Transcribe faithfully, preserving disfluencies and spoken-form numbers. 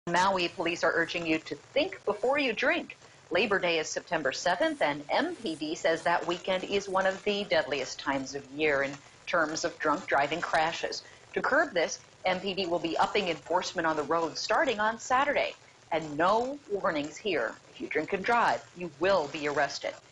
Maui police are urging you to think before you drink. Labor Day is September seventh, and M P D says that weekend is one of the deadliest times of year in terms of drunk driving crashes. To curb this, M P D will be upping enforcement on the road starting on Saturday. And no warnings here. If you drink and drive, you will be arrested.